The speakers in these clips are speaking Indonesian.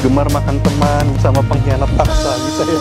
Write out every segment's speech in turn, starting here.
Gemar makan teman sama pengkhianat bangsa, bisa ya?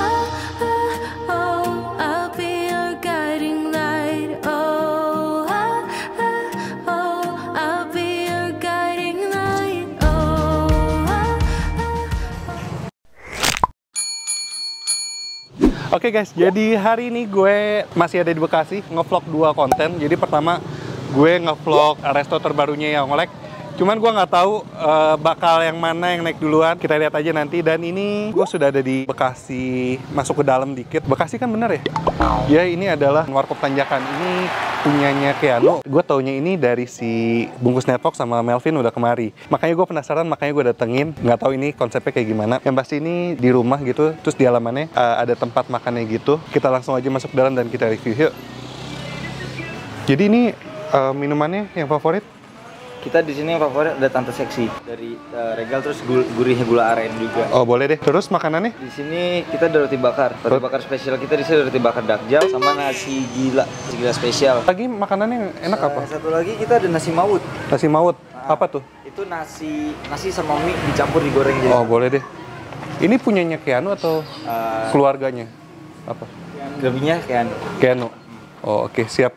Oke guys, jadi hari ini gue masih ada di Bekasi, ngevlog 2 konten. Jadi pertama, gue ngevlog resto terbarunya yang Olek. Cuman gue nggak tahu bakal yang mana yang naik duluan. Kita lihat aja nanti. Dan ini gue sudah ada di Bekasi, masuk ke dalam dikit. Bekasi kan bener ya? Ya, ini adalah Warkop Tanjakan. Ini punyanya Keanu. Gue taunya ini dari si Bungkus Network sama Melvin udah kemari. Makanya gue penasaran, makanya gue datengin. Nggak tahu ini konsepnya kayak gimana. Yang pasti ini di rumah gitu, terus di halamannya ada tempat makannya gitu. Kita langsung aja masuk ke dalam dan kita review. Yuk. Jadi ini minumannya yang favorit? Kita di sini yang favorit ada Tante Seksi dari Regal, terus gurihnya gula aren juga. Oh boleh deh. Terus makanannya? Di sini kita ada roti bakar. Roti bakar spesial kita di sini ada roti bakar dakjal sama nasi gila spesial. Lagi makanannya enak apa? Satu lagi kita ada nasi maut. Nasi maut. Apa tuh? Itu nasi sama mie dicampur digoreng gitu. Oh boleh deh. Ini punyanya Keanu atau keluarganya? Apa? Lebihnya Keanu. Oh oke, siap.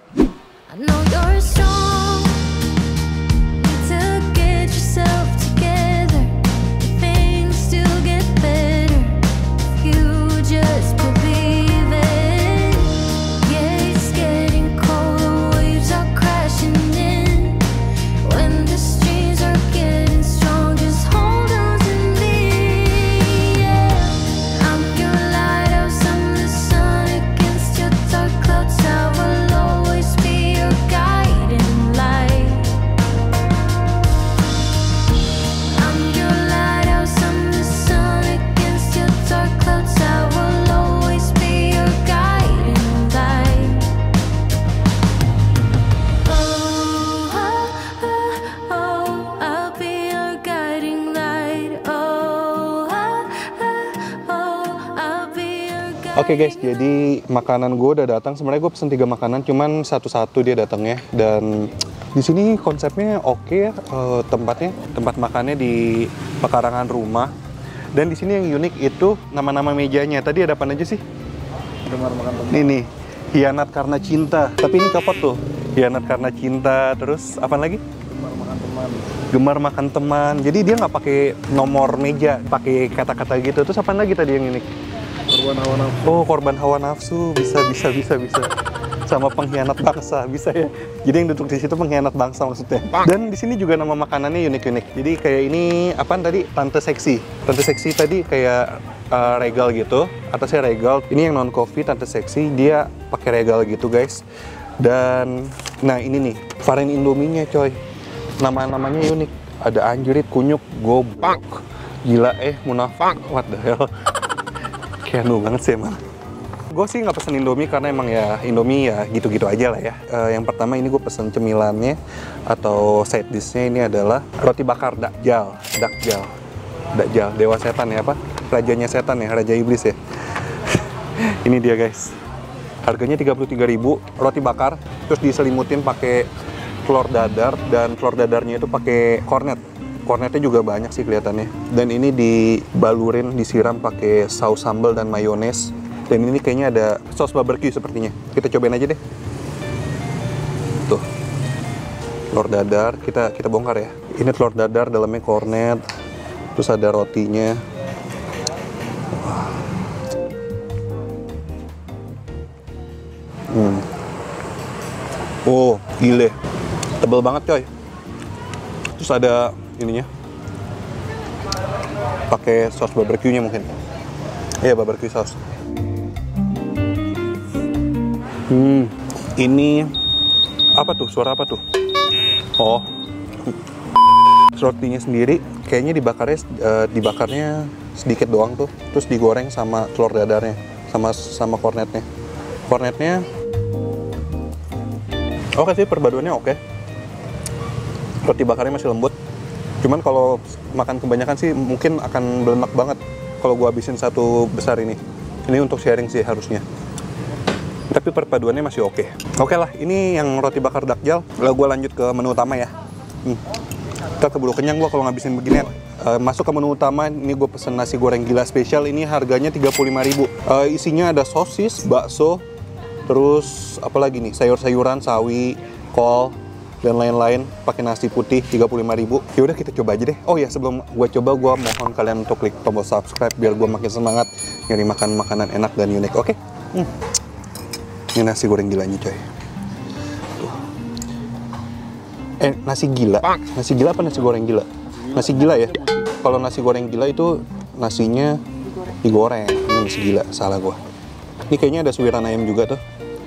Oke guys, jadi makanan gue udah datang. Sebenarnya gue pesen 3 makanan, cuman satu-satu dia datangnya. Dan di sini konsepnya oke ya, tempat makannya di pekarangan rumah. Dan di sini yang unik itu nama-nama mejanya. Tadi ada apa aja sih? Gemar makan teman. Ini hianat karena cinta. Tapi ini copot tuh. Hianat karena cinta. Terus apa lagi? Gemar makan teman. Gemar makan teman. Jadi dia nggak pakai nomor meja, pakai kata-kata gitu. Terus apa lagi tadi yang ini? Korban hawa nafsu. Oh, korban hawa nafsu. Bisa. Sama pengkhianat bangsa, bisa ya. Jadi yang duduk di situ pengkhianat bangsa maksudnya. Dan di sini juga nama makanannya unik-unik. Jadi kayak ini apaan tadi? Tante Seksi. Tante Seksi tadi kayak regal gitu. Atasnya regal. Ini yang non coffee Tante Seksi. Dia pakai regal gitu, guys. Dan nah ini nih, varian Indominya, coy. Nama-namanya unik. Ada anjurit, kunyuk, goblok, gila, munafik, what the hell. Keanu banget sih emang. Gue sih nggak pesen Indomie karena emang ya Indomie ya gitu-gitu aja lah ya. Yang pertama ini gue pesen cemilannya atau side dishnya ini adalah roti bakar dakjal, dewa setan ya apa? Rajanya setan ya, raja iblis ya. Ini dia guys. Harganya 33.000, roti bakar, terus diselimutin pakai telur dadar dan telur dadarnya itu pakai kornet. Kornetnya juga banyak sih kelihatannya. Dan ini dibalurin, disiram pakai saus sambal dan mayones. Dan ini kayaknya ada saus barbecue sepertinya. Kita cobain aja deh. Tuh. Telur dadar, kita bongkar ya. Ini telur dadar, dalamnya kornet. Terus ada rotinya. Oh, gile. Tebel banget coy. Terus ada ininya pakai saus barbecue-nya mungkin. Iya, barbecue saus. Ini apa tuh? Suara apa tuh? Oh. Rotinya sendiri kayaknya dibakarnya sedikit doang tuh. Terus digoreng sama telur dadarnya, sama kornetnya. Kornetnya oke sih, perpaduannya oke. Roti bakarnya masih lembut. Cuman kalau makan kebanyakan sih mungkin akan belenak banget kalau gua habisin satu besar ini. Ini untuk sharing sih harusnya. Tapi perpaduannya masih oke. Oke lah, ini yang roti bakar dakjal. Lalu gua lanjut ke menu utama ya. Kita keburu kenyang gua kalau ngabisin beginian. Masuk ke menu utama, ini gue pesen nasi goreng gila spesial. Ini harganya 35.000. Isinya ada sosis, bakso, terus apa lagi nih, sayur-sayuran, sawi, kol, dan lain-lain. Pakai nasi putih 35.000. Ya udah kita coba aja deh. Oh ya, sebelum gue coba, gue mohon kalian untuk klik tombol subscribe biar gue makin semangat nyari makan makanan enak dan unik. Oke? Ini nasi goreng gilanya coy. Nasi gila. Nasi gila apa nasi goreng gila? Nasi gila ya. Kalau nasi goreng gila itu nasinya digoreng. Ini nasi gila, salah gua. Ini kayaknya ada suiran ayam juga tuh.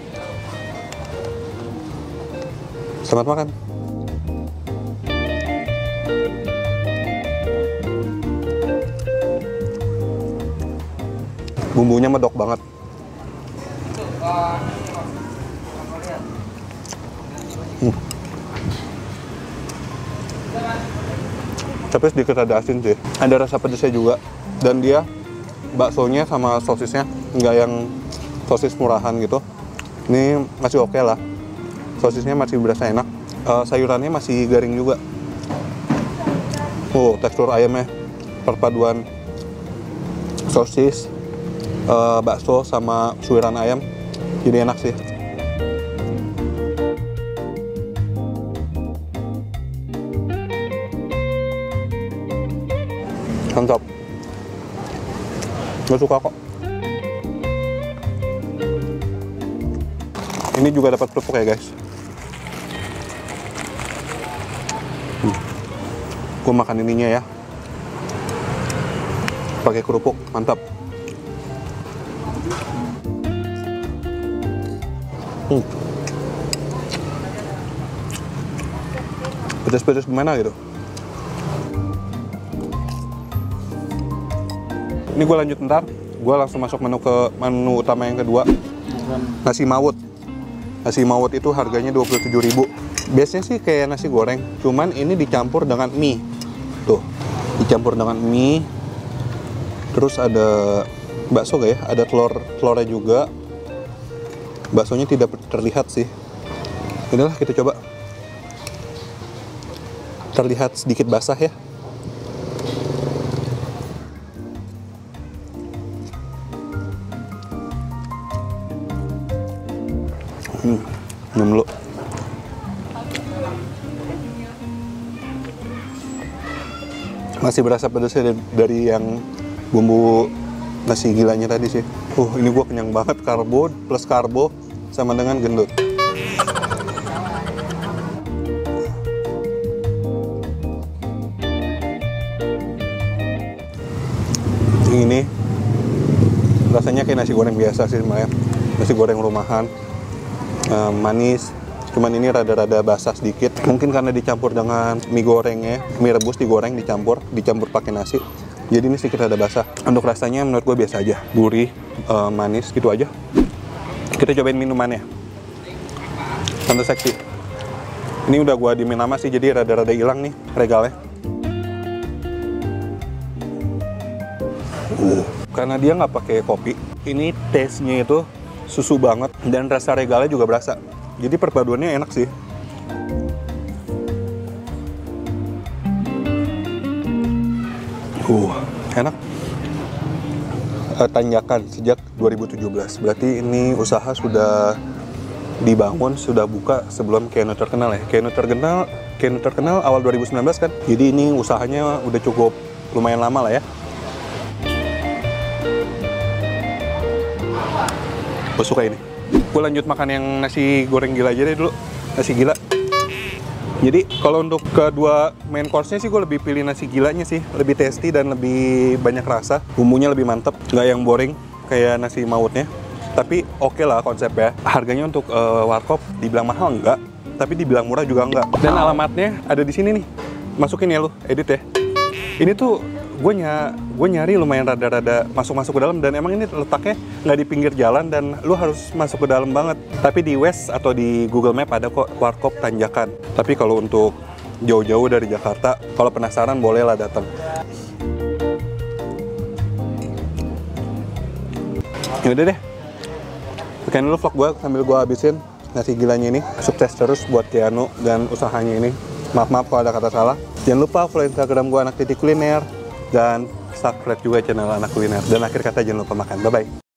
Selamat makan. Bumbunya medok banget. Tapi sedikit ada asin sih. Ada rasa pedasnya juga. Dan dia baksonya sama sosisnya nggak yang sosis murahan gitu. Ini masih oke lah. Sosisnya masih berasa enak. Sayurannya masih garing juga. Tekstur ayamnya perpaduan sosis, bakso sama suiran ayam. Jadi enak sih. Mantap. Gue suka kok. Ini juga dapat kerupuk ya guys. Gue makan ininya ya. Pakai kerupuk, mantap. Pedas-pedas gimana gitu. Ini gue lanjut ntar, gue langsung masuk menu utama yang kedua. Nasi mawut. Nasi mawut itu harganya 27.000. Biasanya sih kayak nasi goreng, cuman ini dicampur dengan mie. Tuh, dicampur dengan mie. Terus ada bakso gak ya? Ada telurnya juga. Baksonya tidak terlihat sih. Inilah kita coba. Terlihat sedikit basah ya. Minum dulu. Masih berasa pedasnya dari yang bumbu nasi gilanya tadi sih. Ini gua kenyang banget, karbo plus karbo sama dengan gendut. Ini rasanya kayak nasi goreng biasa sih sebenarnya. Nasi goreng rumahan. Manis, cuman ini rada-rada basah sedikit. Mungkin karena dicampur dengan mie gorengnya, mie rebus digoreng dicampur pakai nasi. Jadi ini sedikit rada basah. Untuk rasanya menurut gue biasa aja, gurih, manis gitu aja. Kita cobain minumannya. Tante Seksi. Ini udah gue diemin lama sih, jadi rada-rada hilang nih regalnya. Karena dia nggak pakai kopi, ini taste-nya itu susu banget dan rasa regalnya juga berasa. Jadi perpaduannya enak sih. Enak. Tanjakan sejak 2017. Berarti ini usaha sudah dibangun, sudah buka sebelum Keanu terkenal ya. Keanu terkenal awal 2019 kan. Jadi ini usahanya udah cukup lumayan lama lah ya. Gue suka ini. Gue lanjut makan yang nasi goreng gila aja deh dulu. Nasi gila. Jadi kalau untuk kedua main course-nya sih gue lebih pilih nasi gilanya sih. Lebih tasty dan lebih banyak rasa. Bumbunya lebih mantep. Nggak yang boring kayak nasi mautnya. Tapi oke lah konsepnya. Harganya untuk warkop dibilang mahal enggak. Tapi dibilang murah juga enggak. Dan alamatnya ada di sini nih. Masukin ya lu, edit ya. Ini tuh gue nyari lumayan rada-rada masuk ke dalam, dan emang ini letaknya nggak di pinggir jalan dan lu harus masuk ke dalam banget. Tapi di Waze atau di Google Map ada kok warkop Tanjakan. Tapi kalau untuk jauh-jauh dari Jakarta, kalau penasaran bolehlah datang. Yaudah deh, sekian dulu vlog gue sambil gue habisin nasi gilanya ini. Sukses terus buat Keanu dan usahanya ini. Maaf kalau ada kata salah. Jangan lupa follow Instagram gua Anak Titik Kuliner dan subscribe juga channel Anak Kuliner. Dan akhir kata jangan lupa makan. Bye bye.